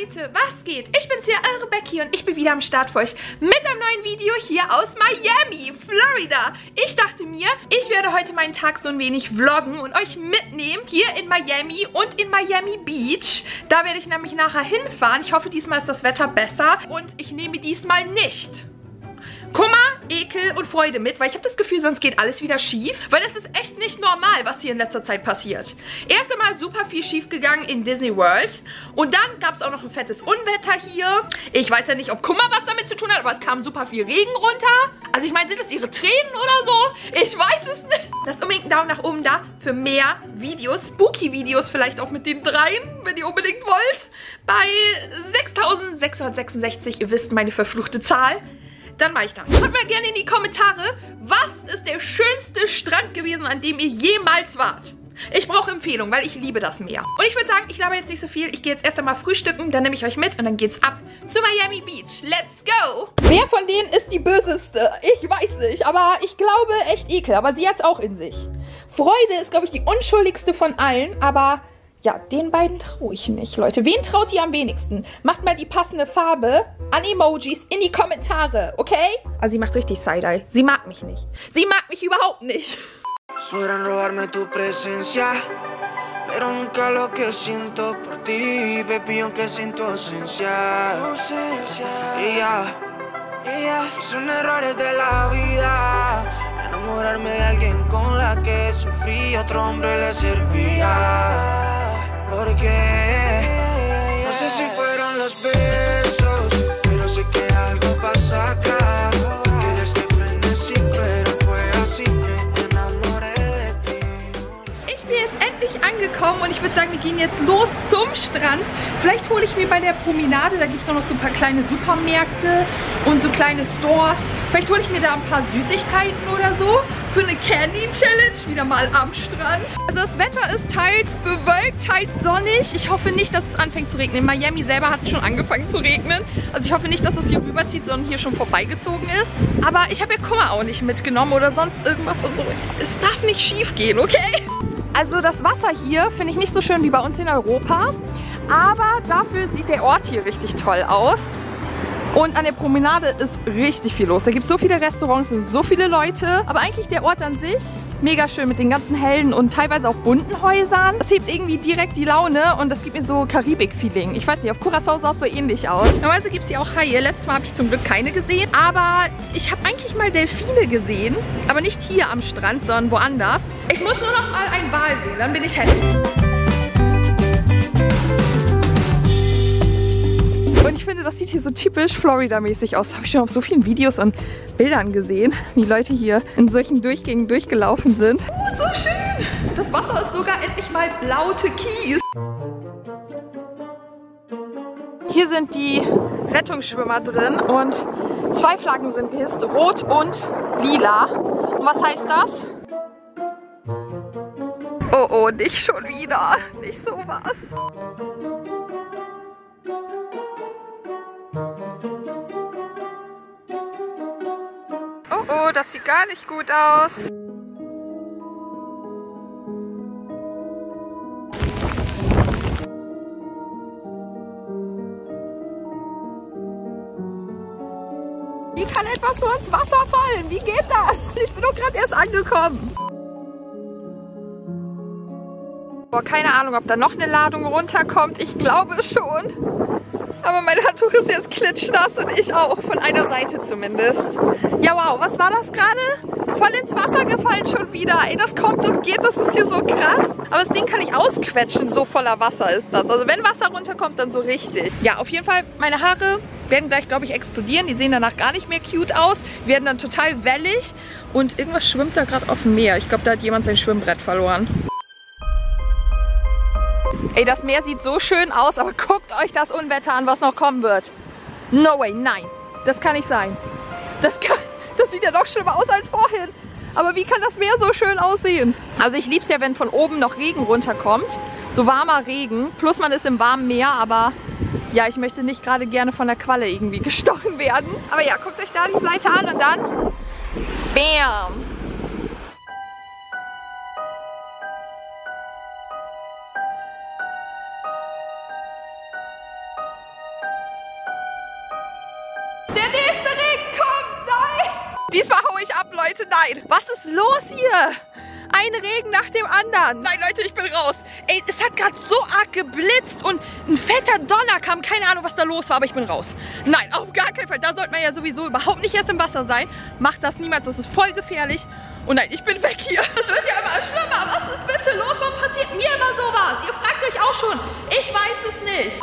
Leute, was geht? Ich bin's hier, eure Becky und ich bin wieder am Start für euch mit einem neuen Video hier aus Miami, Florida. Ich dachte mir, ich werde heute meinen Tag so ein wenig vloggen und euch mitnehmen hier in Miami und in Miami Beach. Da werde ich nämlich nachher hinfahren. Ich hoffe, diesmal ist das Wetter besser und ich nehme diesmal nicht Kummer, Ekel und Freude mit, weil ich habe das Gefühl, sonst geht alles wieder schief, weil das ist echt nicht normal, was hier in letzter Zeit passiert. Erst einmal super viel schief gegangen in Disney World und dann gab es auch noch ein fettes Unwetter hier. Ich weiß ja nicht, ob Kummer was damit zu tun hat, aber es kam super viel Regen runter. Also ich meine, sind das ihre Tränen oder so? Ich weiß es nicht. Lasst unbedingt einen Daumen nach oben da für mehr Videos, Spooky-Videos vielleicht auch mit den dreien, wenn ihr unbedingt wollt. Bei 6.666, ihr wisst, meine verfluchte Zahl. Dann mache ich das. Schreibt mal gerne in die Kommentare, was ist der schönste Strand gewesen, an dem ihr jemals wart? Ich brauche Empfehlungen, weil ich liebe das Meer. Und ich würde sagen, ich laber jetzt nicht so viel. Ich gehe jetzt erst einmal frühstücken, dann nehme ich euch mit und dann geht's ab zu Miami Beach. Let's go! Wer von denen ist die Böseste? Ich weiß nicht, aber ich glaube echt Ekel. Aber sie hat's auch in sich. Freude ist, glaube ich, die unschuldigste von allen, aber ja, den beiden traue ich nicht, Leute. Wen traut ihr am wenigsten? Macht mal die passende Farbe an Emojis in die Kommentare, okay? Also sie macht richtig Side-Eye. Sie mag mich nicht. Sie mag mich überhaupt nicht. Podrán robarme tu presencia, pero nunca lo que siento por ti, baby, aunque sin tu ausencia. Son errores de la vida, enamorarme de alguien con la que sufrí, otro hombre le servía. Porque no sé si fueron los besos, pero sé que algo pasa acá. Que este frenesí, pero fue así, me enamoré de ti. Ich bin jetzt endlich angekommen und ich würde sagen, wir gehen jetzt los zum Strand. Vielleicht hole ich mir bei der Promenade, da gibt es auch noch so ein paar kleine Supermärkte und so kleine Stores. Vielleicht hole ich mir da ein paar Süßigkeiten oder so für eine Candy Challenge, wieder mal am Strand. Also das Wetter ist teils bewölkt, teils sonnig. Ich hoffe nicht, dass es anfängt zu regnen. In Miami selber hat es schon angefangen zu regnen. Also ich hoffe nicht, dass es hier rüberzieht, sondern hier schon vorbeigezogen ist. Aber ich habe ja Kummer auch nicht mitgenommen oder sonst irgendwas. Also es darf nicht schief gehen, okay? Also das Wasser hier finde ich nicht so schön wie bei uns in Europa. Aber dafür sieht der Ort hier richtig toll aus. Und an der Promenade ist richtig viel los. Da gibt es so viele Restaurants und so viele Leute. Aber eigentlich der Ort an sich mega schön mit den ganzen hellen und teilweise auch bunten Häusern. Das hebt irgendwie direkt die Laune und das gibt mir so Karibik-Feeling. Ich weiß nicht, auf Curaçao sah es so ähnlich aus. Normalerweise gibt es hier auch Haie. Letztes Mal habe ich zum Glück keine gesehen. Aber ich habe eigentlich mal Delfine gesehen. Aber nicht hier am Strand, sondern woanders. Ich muss nur noch mal einen Wal sehen, dann bin ich happy. Und ich finde, das sieht hier so typisch Florida-mäßig aus. Das habe ich schon auf so vielen Videos und Bildern gesehen, wie Leute hier in solchen Durchgängen durchgelaufen sind. Oh, so schön! Das Wasser ist sogar endlich mal blau türkis. Hier sind die Rettungsschwimmer drin und zwei Flaggen sind gehisst, rot und lila. Und was heißt das? Oh, oh, nicht schon wieder. Nicht sowas. Oh, oh, das sieht gar nicht gut aus. Wie kann etwas so ins Wasser fallen? Wie geht das? Ich bin doch gerade erst angekommen. Boah, keine Ahnung, ob da noch eine Ladung runterkommt. Ich glaube es schon. Aber mein Handtuch ist jetzt klitschnass und ich auch, von einer Seite zumindest. Ja, wow, was war das gerade? Voll ins Wasser gefallen schon wieder. Ey, das kommt und geht, das ist hier so krass. Aber das Ding kann ich ausquetschen, so voller Wasser ist das. Also wenn Wasser runterkommt, dann so richtig. Ja, auf jeden Fall, meine Haare werden gleich, glaube ich, explodieren. Die sehen danach gar nicht mehr cute aus, werden dann total wellig. Und irgendwas schwimmt da gerade auf dem Meer. Ich glaube, da hat jemand sein Schwimmbrett verloren. Ey, das Meer sieht so schön aus, aber guckt euch das Unwetter an, was noch kommen wird. No way, nein. Das kann nicht sein. Das sieht ja doch schlimmer aus als vorhin. Aber wie kann das Meer so schön aussehen? Also ich liebe es ja, wenn von oben noch Regen runterkommt. So warmer Regen. Plus man ist im warmen Meer, aber ja, ich möchte nicht gerade gerne von der Qualle irgendwie gestochen werden. Aber ja, guckt euch da die Seite an und dann bam. Diesmal hau ich ab, Leute. Nein. Was ist los hier? Ein Regen nach dem anderen. Nein, Leute, ich bin raus. Ey, es hat gerade so arg geblitzt und ein fetter Donner kam. Keine Ahnung, was da los war, aber ich bin raus. Nein, auf gar keinen Fall. Da sollte man ja sowieso überhaupt nicht erst im Wasser sein. Macht das niemals, das ist voll gefährlich. Und nein, ich bin weg hier. Das wird ja immer schlimmer. Was ist bitte los? Warum passiert mir immer sowas? Ihr fragt euch auch schon. Ich weiß es nicht.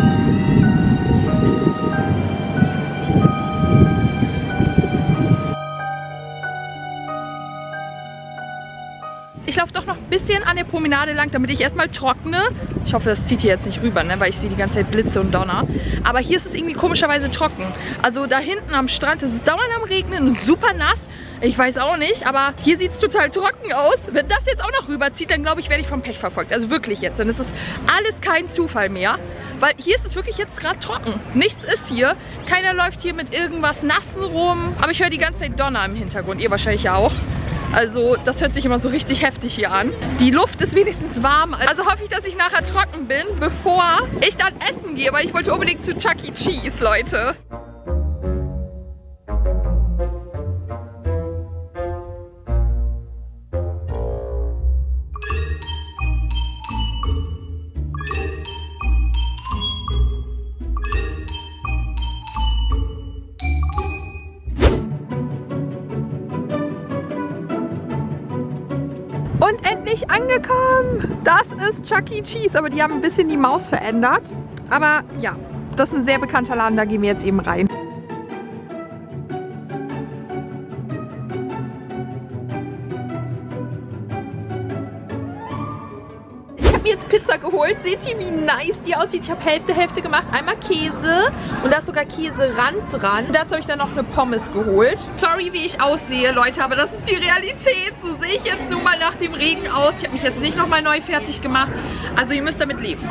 Ich laufe doch noch ein bisschen an der Promenade lang, damit ich erstmal trockne. Ich hoffe, das zieht hier jetzt nicht rüber, ne? Weil ich sehe die ganze Zeit Blitze und Donner. Aber hier ist es irgendwie komischerweise trocken. Also da hinten am Strand ist es dauernd am Regnen und super nass. Ich weiß auch nicht, aber hier sieht es total trocken aus. Wenn das jetzt auch noch rüberzieht, dann glaube ich, werde ich vom Pech verfolgt. Also wirklich jetzt. Dann ist es alles kein Zufall mehr. Weil hier ist es wirklich jetzt gerade trocken. Nichts ist hier. Keiner läuft hier mit irgendwas Nassen rum. Aber ich höre die ganze Zeit Donner im Hintergrund. Ihr wahrscheinlich ja auch. Also das hört sich immer so richtig heftig hier an. Die Luft ist wenigstens warm. Also hoffe ich, dass ich nachher trocken bin, bevor ich dann essen gehe. Weil ich wollte unbedingt zu Chuck E. Cheese, Leute. Und endlich angekommen. Das ist Chuck E. Cheese, aber die haben ein bisschen die Maus verändert. Aber ja, das ist ein sehr bekannter Laden, da gehen wir jetzt eben rein. Ich habe mir jetzt Pizza geholt. Seht ihr, wie nice die aussieht? Ich habe Hälfte gemacht. Einmal Käse und da ist sogar Käserand dran. Dazu habe ich dann noch eine Pommes geholt. Sorry, wie ich aussehe, Leute, aber das ist die Realität. So sehe ich jetzt nun mal nach dem Regen aus. Ich habe mich jetzt nicht nochmal neu fertig gemacht. Also ihr müsst damit leben.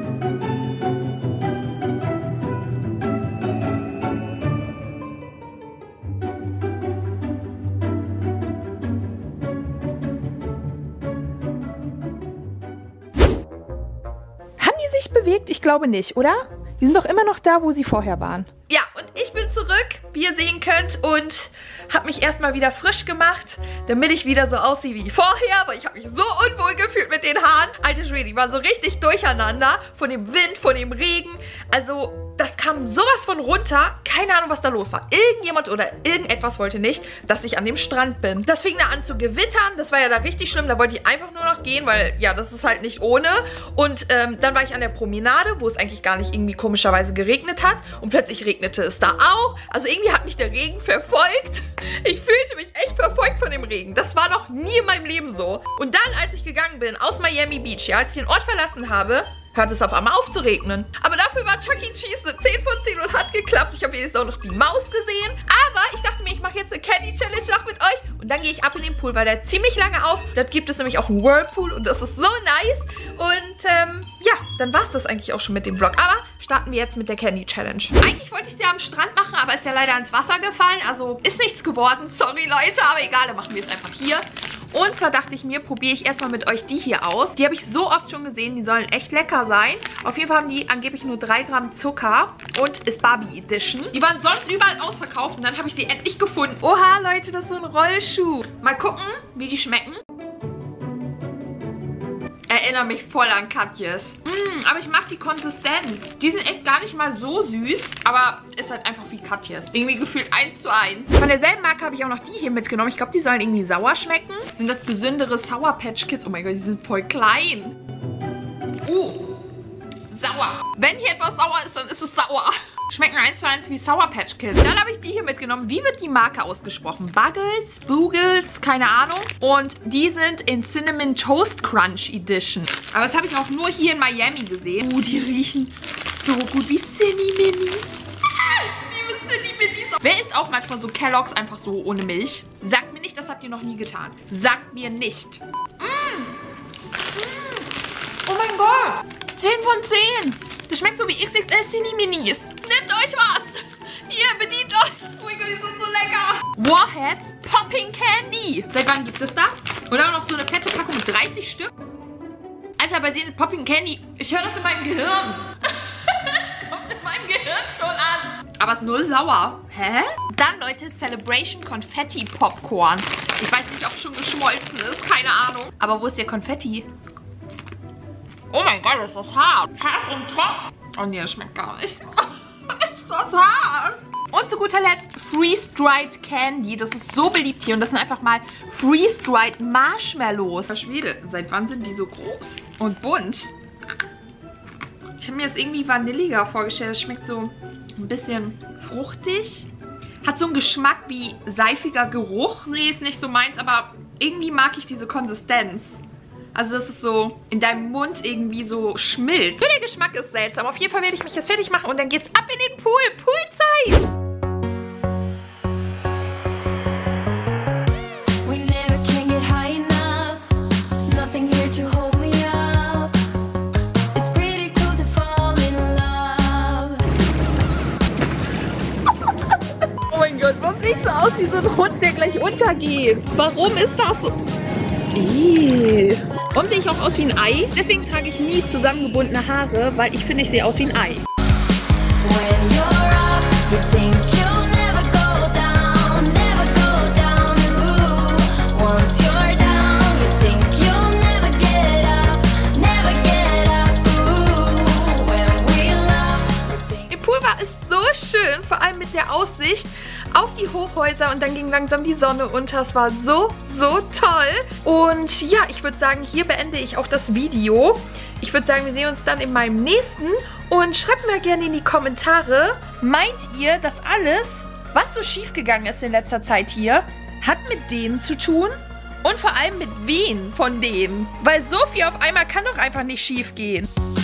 Bewegt? Ich glaube nicht, oder? Die sind doch immer noch da, wo sie vorher waren. Ja, und ich bin zurück, wie ihr sehen könnt, und habe mich erstmal wieder frisch gemacht, damit ich wieder so aussehe wie vorher, aber ich habe mich so unwohl gefühlt mit den Haaren. Alter Schwede, die waren so richtig durcheinander von dem Wind, von dem Regen. Also das kam sowas von runter. Keine Ahnung, was da los war. Irgendjemand oder irgendetwas wollte nicht, dass ich an dem Strand bin. Das fing da an zu gewittern. Das war ja da richtig schlimm. Da wollte ich einfach nur noch gehen, weil ja, das ist halt nicht ohne. Und dann war ich an der Promenade, wo es eigentlich gar nicht irgendwie komischerweise geregnet hat. Und plötzlich regnete es da auch. Also irgendwie hat mich der Regen verfolgt. Ich fühlte mich echt verfolgt von dem Regen. Das war noch nie in meinem Leben so. Und dann, als ich gegangen bin aus Miami Beach, ja, als ich den Ort verlassen habe, hört es auf einmal auf zu regnen. Aber dafür war Chuck E. Cheese eine 10 von 10 und hat geklappt. Ich habe wenigstens auch noch die Maus gesehen. Aber ich dachte mir, ich mache jetzt eine Candy Challenge noch mit euch. Und dann gehe ich ab in den Pool, weil der ziemlich lange auf. Dort gibt es nämlich auch einen Whirlpool und das ist so nice. Und ja, dann war es das eigentlich auch schon mit dem Vlog. Aber starten wir jetzt mit der Candy Challenge. Eigentlich wollte ich es ja am Strand machen, aber ist ja leider ins Wasser gefallen. Also ist nichts geworden. Sorry, Leute, aber egal, dann machen wir es einfach hier. Und zwar dachte ich mir, probiere ich erstmal mit euch die hier aus. Die habe ich so oft schon gesehen, die sollen echt lecker sein. Auf jeden Fall haben die angeblich nur 3 Gramm Zucker und ist Barbie Edition. Die waren sonst überall ausverkauft und dann habe ich sie endlich gefunden. Oha, Leute, das ist so ein Rollschuh. Mal gucken, wie die schmecken. Erinnere mich voll an Katjes. Aber ich mag die Konsistenz. Die sind echt gar nicht mal so süß, aber ist halt einfach wie Katjes. Irgendwie gefühlt 1:1. Von derselben Marke habe ich auch noch die hier mitgenommen. Ich glaube, die sollen irgendwie sauer schmecken. Sind das gesündere Sour Patch Kids? Oh mein Gott, die sind voll klein. Sauer. Wenn hier etwas sauer ist, dann ist es sauer. Schmecken 1:1 wie Sour Patch Kids. Dann habe ich die hier mitgenommen. Wie wird die Marke ausgesprochen? Buggles, Boogles, keine Ahnung. Und die sind in Cinnamon Toast Crunch Edition. Aber das habe ich auch nur hier in Miami gesehen. Die riechen so gut wie Cinni-Minis. Ich liebe Cinni-Minis. Wer isst auch manchmal so Kellogg's einfach so ohne Milch? Sagt mir nicht, das habt ihr noch nie getan. Sagt mir nicht. Oh mein Gott. 10 von 10. Das schmeckt so wie XXL Cinni-Minis. Nehmt euch was. Hier, bedient euch. Oh mein Gott, die sind so lecker. Warheads Popping Candy. Seit wann gibt es das? Oder auch noch so eine fette Packung mit 30 Stück. Alter, bei denen Popping Candy, ich höre das in meinem Gehirn. Das kommt in meinem Gehirn schon an. Aber es ist null sauer. Hä? Dann, Leute, Celebration Konfetti Popcorn. Ich weiß nicht, ob es schon geschmolzen ist. Keine Ahnung. Aber wo ist der Konfetti? Oh mein Gott, ist das hart. Hart und trocken. Oh nee, das schmeckt gar nicht. Ist das hart. Und zu guter Letzt Freeze-Dried Candy. Das ist so beliebt hier. Und das sind einfach mal Freeze-Dried Marshmallows. Schwede, seit wann sind die so groß? Und bunt. Ich habe mir das irgendwie vanilliger vorgestellt. Das schmeckt so ein bisschen fruchtig. Hat so einen Geschmack wie seifiger Geruch. Nee, ist nicht so meins, aber irgendwie mag ich diese Konsistenz. Also das ist so in deinem Mund irgendwie so schmilzt. So, der Geschmack ist seltsam. Auf jeden Fall werde ich mich jetzt fertig machen und dann geht's ab in den Pool. Poolzeit! Oh mein Gott, was sieht so aus wie so ein Hund, der gleich untergeht? Warum ist das so? Warum sehe ich auch aus wie ein Ei? Deswegen trage ich nie zusammengebundene Haare, weil ich finde, ich sehe aus wie ein Ei. Der Poolbad ist so schön, vor allem mit der Aussicht auf die Hochhäuser und dann ging langsam die Sonne unter. Es war so, so toll. Und ja, ich würde sagen, hier beende ich auch das Video. Ich würde sagen, wir sehen uns dann in meinem nächsten. Und schreibt mir gerne in die Kommentare, meint ihr, dass alles, was so schief gegangen ist in letzter Zeit hier, hat mit denen zu tun? Und vor allem mit wen von denen? Weil so viel auf einmal kann doch einfach nicht schief gehen.